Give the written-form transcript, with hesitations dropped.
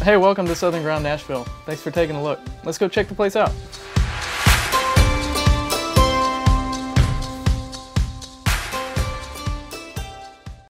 Hey, welcome to Southern Ground Nashville. Thanks for taking a look. Let's go check the place out.